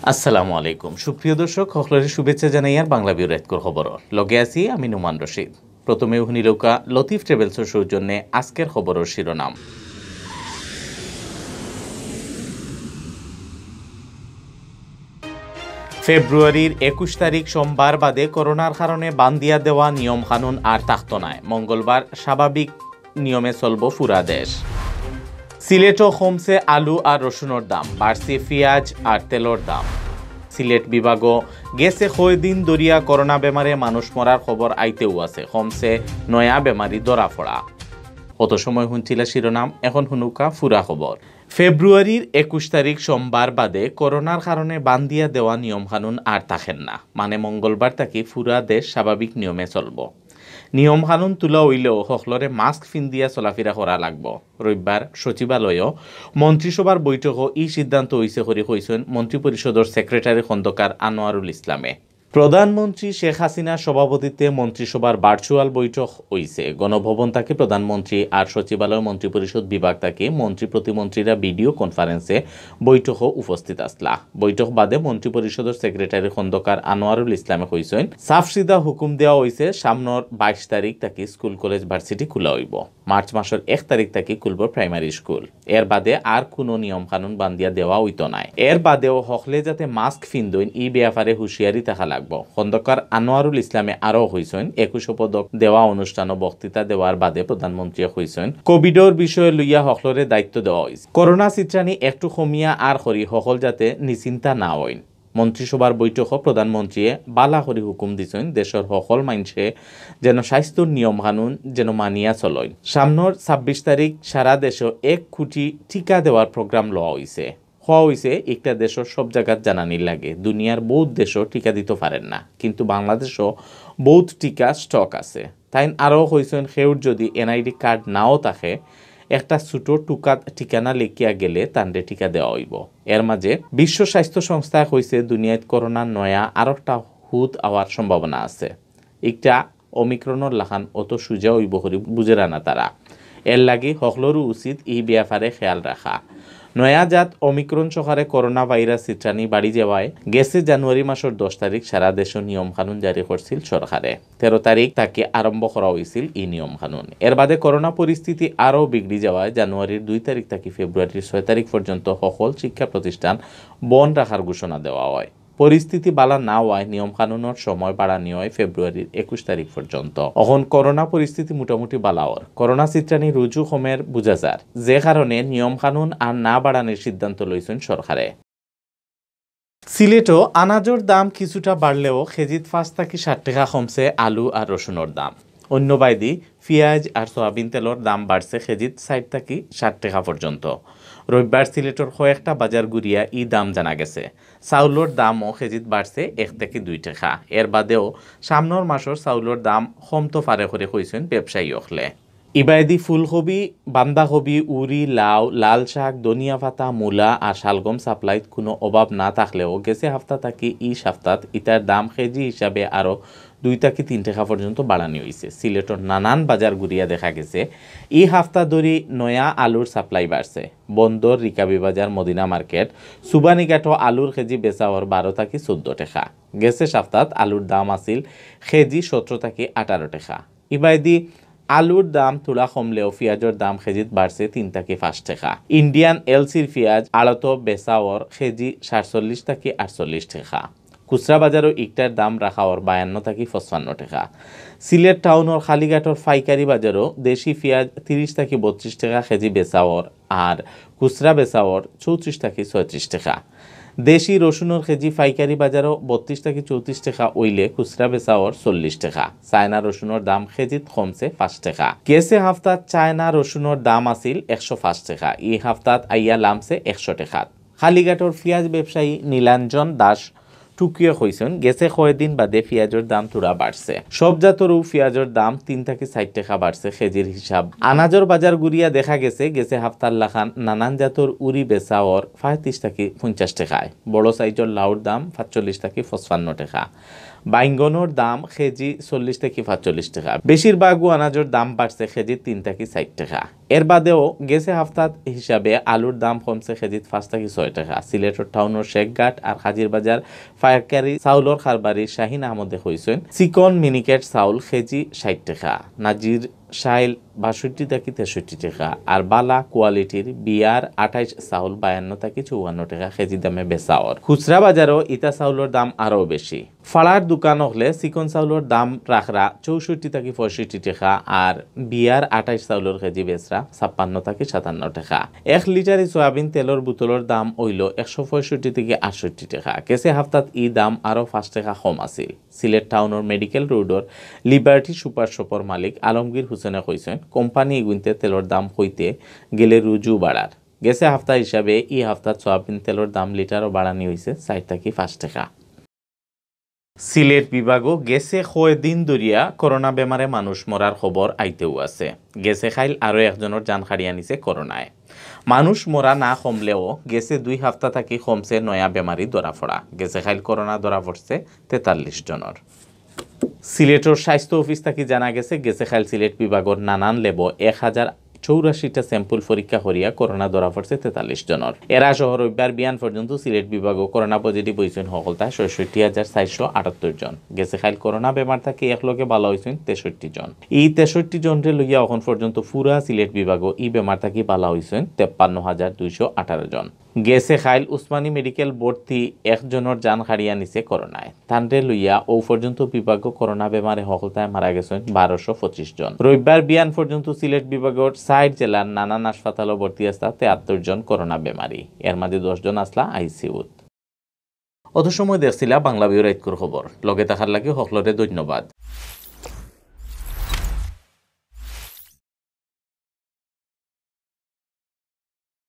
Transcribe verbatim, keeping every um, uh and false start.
আসসালামু আলাইকুম সুপ্রিয় দর্শক হকলরে শুভেচ্ছা জানাই আর বাংলাভিউ রেডকোর খবর লগে আছি আমি নুমান রশিদ। প্রথমে হুনিলৌকা লতিফ ট্রাভেলসের সৌজন্যে আজকের খবরের শিরোনাম। ফেব্রুয়ারির একুশ তারিখ সোমবার বাদে করোনার কারণে বান্দিয়া দেওয়া নিয়ম কানুন আর থাকত নাই। মঙ্গলবার স্বাভাবিক নিয়মে চলব পুরা দেশ। সিলেটও কমছে আলু আর রসুনের দাম, বাড়ছে পেঁয়াজ আর তেলর দাম। সিলেট বিভাগও গেছে কয়দিন দরিয়া করোনা বেমারে মানুষ মরার খবর আইতেও আছে, কমছে নয়া বেমারি ধরা পড়া। কত সময় শুনছিল শিরোনাম, এখন শুনুকা ফুরা খবর। ফেব্রুয়ারির একুশ তারিখ সোমবার বাদে করোনার কারণে বান্দিয়া দেওয়া নিয়ম কানুন আর থাকেন না, মানে মঙ্গলবার থাকি ফুরা দেশ স্বাভাবিক নিয়মে চলব। নিয়ম কানুন তুলা হইলেও সকলরে মাস্ক ফিন্দিয়া চলাফেরা করা লাগব। রবিবার সচিবালয়ও মন্ত্রিসভার বৈঠকও এই সিদ্ধান্ত হইছে করে কইছেন মন্ত্রী পরিষদের সেক্রেটারি খন্দকার আনোয়ারুল ইসলামে। প্রধানমন্ত্রী শেখ হাসিনার সভাপতিত্বে মন্ত্রিসভার ভার্চুয়াল বৈঠক হইছে। গণভবন থেকে প্রধানমন্ত্রী আর সচিবালয় মন্ত্রী পরিষদ বিভাগ থেকে মন্ত্রী প্রতিমন্ত্রীরা ভিডিও কনফারেন্সে বৈঠকও উপস্থিত আসলা। বৈঠক বাদে মন্ত্রী পরিষদের সেক্রেটারি খন্দকার আনোয়ারুল ইসলামে কইছেন সাফ সিধা হুকুম দেওয়া হয়েছে সামনের বাইশ তারিখ থেকে স্কুল কলেজ ভার্সিটি খোলা হইব। মার্চ মাসের এক তারিখ থেকে খুলব প্রাইমারি স্কুল। এর বাদে আর কোনো নিয়ম কানুন বান্দিয়া দেওয়া হইতো নাই। এর বাদেও হকলে যাতে মাস্ক ফিন্দইন ই ব্যাপারে হুঁশিয়ারি থাকা লাগবে। খন্দকার আনোয়ারুল ইসলামে আরও হইছেন একুশ পদক দেওয়া অনুষ্ঠান ও বক্তৃতা দেওয়ার বাদে প্রধানমন্ত্রী হইছেন কোভিডর বিষয়ে লইয়া হকলরে দায়িত্ব দেওয়া হয়েছে। করোনা চিত্রানি একটু কমিয়া আর করি সকল যাতে নিশ্চিন্তা না হইন। মন্ত্রিসভার বৈঠকও প্রধানমন্ত্রী বালা করে হুকুম দিছেন দেশের সকল মানুষে যেন স্বাস্থ্যর নিয়ম কানুন যেন মানিয়া চলয়। সামনের ছাব্বিশ তারিখ সারা দেশে এক কোটি টিকা দেওয়ার প্রোগ্রাম লওয়া হয়েছে। হওয়া হয়েছে একটা দেশের সব জায়গার জানানির লাগে। দুনিয়ার বহুত দেশও টিকা দিতে পারেন না, কিন্তু বাংলাদেশও বহুত টিকা স্টক আছে। তাই আরও হয়েছেন সেউর যদি এনআইডি কার্ড নাও থাকে একটা ছোটো টুকা ঠিকানা লিখিয়া গেলে তান্ডে টিকা দেওয়া হইব। এর মাঝে বিশ্ব স্বাস্থ্য সংস্থা হয়েছে দুনিয়াত করোনার নয়া আর একটা হুদ আওয়ার সম্ভাবনা আছে। একটা অমিক্রণর লাখান অত সুজা হইব করি বুঝে না তারা। এর লাগে সকলেরও উচিত এই ব্যাপারে খেয়াল রাখা। নয়া জাত অমিক্রণ সকারে করোনা ভাইরাস চিত্রানি বাড়ি যাওয়ায় গেছে জানুয়ারি মাসের দশ তারিখ সারা দেশের নিয়ম কানুন জারি করছিল সরকারে। তেরো তারিখ তাকে আরম্ভ করা হয়েছিল এই নিয়ম কানুন। এর বাদে করোনা পরিস্থিতি আরও বিগড়ি যাওয়ায় জানুয়ারির দুই তারিখ থেকে ফেব্রুয়ারির ছয় তারিখ পর্যন্ত সকল শিক্ষা প্রতিষ্ঠান বন্ধ রাখার ঘোষণা দেওয়া হয়। পরিস্থিতি বালা না হওয়ায় নিয়ম কানুনের সময় বাড়ানি হয় ফেব্রুয়ারির একুশ তারিখ পর্যন্ত। এখন করোনা পরিস্থিতি মোটামুটি বালাওয়ার করোনা চিত্রানি রুজু কমের বুঝা যার, যে কারণে নিয়ম কানুন আর না বাড়ানোর সিদ্ধান্ত লইছেন সরকারে। সিলেটও আনাজের দাম কিছুটা বাড়লেও কেজিত পাঁচ থেকে ষাট টাকা কমছে আলু আর রসুনের দাম। অন্য বাইদি পেঁয়াজ আর সয়াবিন তেলের দাম বাড়ছে কেজিত ষাট থেকে ষাট টাকা পর্যন্ত। রবিবার সিলেটের কয়েকটা বাজার ঘুরিয়া ই দাম জানা গেছে। চাউলের দামও কেজিত বাড়ছে এক থেকে দুই টাকা। এর বাদেও সামনের মাসের চাউলের দাম কমতো পারে করে কইছেন ব্যবসায়ী হলে। ইবাইদি ফুলকপি, বান্ধাকপি, উরি, লাউ, লাল শাক, ধনিয়া পাতা, মূলা আর শালগম সাপ্লাইত কোনো অভাব না থাকলেও গেছে হাফতা থাকি ই সপ্তাহ ইটার দাম কেজি হিসাবে আরও দুই থেকে তিন টাকা পর্যন্ত বাড়ানো হয়েছে। সিলেটের নানান বাজার ঘুরিয়া দেখা গেছে এই হাফতা ধরি নয়া আলুর সাপ্লাই বাড়ছে। বন্দর, রিকাবি বাজার, মদিনা মার্কেট, সুবানীঘাটও আলুর কেজি বেচাওয়ার বারো থেকে চোদ্দ টাকা। গেছে সপ্তাহ আলুর দাম আছিল কেজি সতেরো থেকে আঠারো টাকা। ইবাইদি আলুর দাম তোলা কমলেও পেঁয়াজের দাম কেজিত বাড়ছে তিন থেকে পাঁচ টাকা। ইন্ডিয়ান এলসির পেঁয়াজ আড়ত বেচাওয়ার কেজি সাতচল্লিশ থেকে আটচল্লিশ টাকা। খুচরা বাজারও ইকটার দাম রাখাওয়ার বায়ান্ন থেকে পঁচপান্ন টাকা। সিলেট টাউনের খালিঘাটর পাইকারি বাজারও দেশি পেঁয়াজ তিরিশ থেকে বত্রিশ টাকা কেজি বেচাওয়ার আর খুচরা বেচাওয়ার চৌত্রিশ থেকে ছয়ত্রিশ টাকা। দেশি রসুনের কেজি পাইকারি বাজারও বত্রিশ থেকে চৌত্রিশ টাকা হইলে খুচরা বেচাওয়ার চল্লিশ টাকা। চায়না রসুনের দাম কেজিত কমছে পাঁচ টাকা। গেছে হাফতাত চায়না রসুনের দাম আছিল একশো পাঁচ টাকা। এই হাফতাত আইয়া লামছে একশো টাকা। খালিঘাটর পেঁয়াজ ব্যবসায়ী নীলাঞ্জন দাস টুকিয়ে কইছেন গেছে কয়েকদিন বাদে পেঁয়াজের দাম তোরা বাড়ছে। সব জাতরও পেঁয়াজের দাম তিন থেকে ষাট টাকা বাড়ছে কেজির হিসাব। আনাজের বাজার ঘুরিয়া দেখা গেছে গেছে হাফতার লাখান নানান জাতর উরি বেচাওয়ার পঁয়ত্রিশ থেকে পঞ্চাশ টাকায়। বড় সাইজের লাউর দাম পাঁচচল্লিশ থেকে পঁচপান্ন টাকা। বাইঙ্গনের দাম কেজি চল্লিশ থেকে পাঁচচল্লিশ টাকা। বেশিরভাগ আনাজের দাম বাড়ছে কেজি তিন থেকে ষাট টাকা। এর বাদেও গেছে হাফতাত হিসাবে আলুর দাম কমছে কেজি পাঁচ থেকে ছয় টাকা। সিলেটের টাউনের শেখঘাট আর হাজির বাজার ফায়ারকারি চাউলর খারবারি শাহিন আহমদে কইছেন চিকন মিনিকেট চাউল কেজি ষাট টাকা, নাজির শাইল বাষট্টি থেকে তেষট্টি টাকা আর বালা কোয়ালিটির বিয়ার আঠাইশ চাউল বায়ান্ন থেকে চৌয়ান্ন টাকা কেজি দামে বেচাওর। খুচরা বাজারও ইতা চাউলের দাম আরও বেশি। ফাড়ার দোকান হলে চিকন চাউলের দাম রাখরা চৌষট্টি থেকে পঁয়ষট্টি টাকা আর বিয়ার আঠাইশ চাউলের কেজি বেচরা ছাপ্পান্ন থেকে সাতান্ন টাকা। এক লিটার সয়াবিন তেলের বোতলের দাম হইল একশো পঁয়ষট্টি থেকে আটষট্টি টাকা। কেসে হাফতাত ই দাম আরও পাঁচ টাকা কম আছিল। সিলেট টাউনের মেডিকেল রোডর লিবার্টি সুপার শপর মালিক আলমগীর হুসেনে কইছেন কোম্পানি এগুনতে তেলের দাম হইতে গেলে রুজু বাড়ার। গেছে হাফতা হিসাবে ই হাফতাত সয়াবিন তেলের দাম লিটারও বাড়ানি হয়েছে চার থেকে পাঁচ টাকা। সিলেট বিভাগও গেছে কয়েকদিন ধরিয়া করোনা বেমারে মানুষ মরার খবর আইতেও আছে। গেছে খাইল আরও একজনের জান হারিয়ে নিছে করোনায়। মানুষ মরা না কমলেও গেছে দুই হাফতা থাকি কমছে নয়া বেমারি ধরা পড়া। গেছে খাইল করোনা ধরা পড়ছে তেতাল্লিশ জনের। সিলেটের স্বাস্থ্য অফিস থাকি জানা গেছে গেছে খাইল সিলেট বিভাগের নানান লেব এক হাজার চৌরাশিটা স্যাম্পল পরীক্ষা করিয়া করোনা ধরা পড়ছে তেতাল্লিশ জনের। এরা সহ রবিবার বিয়ান পর্যন্ত সিলেট বিভাগও করোনা পজিটিভ হয়েছেন সকলতা ছয়ষট্টি হাজার চারশো আটাত্তর জন। গেছে খাইল করোনা বেমার থাকে একলগে ভালো হয়েছেন তেষট্টি জন। এই তেষট্টি জনরে লইয়া এখন পর্যন্ত পুরা সিলেট বিভাগও এই বেমার থাকি ভালো হয়েছেন তেপ্পান্ন হাজার দুইশো আঠারো জন। গেছে খাইল উসমানী মেডিকেল ভর্তি একজনের জান হারিয়া নিছে করোনায়। তানরে লইয়া ও পর্যন্ত বিভাগ করোনা বেমারে সকলতায় মারা গেছেন বারোশো পঁচিশ জন। রবিবার বিয়ান পর্যন্ত সিলেট বিভাগের সাইট জেলার নানান হাসপাতালও ভর্তি আসলা তেয়াত্তর জন করোনা বেমারি। এর মাঝে দশ জন আসলা আইসিউত। অত সময় দেখছিলা বাংলা বিউ রাইতকুর খবর। লগে থাকার লাগে সকলরে ধন্যবাদ।